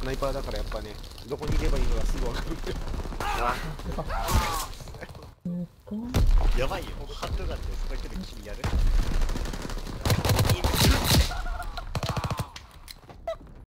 スナイパーだからやっぱね、どこにいればいいのがすぐ分かる。 やばいよ、ハンドガンでそこ来る君やる。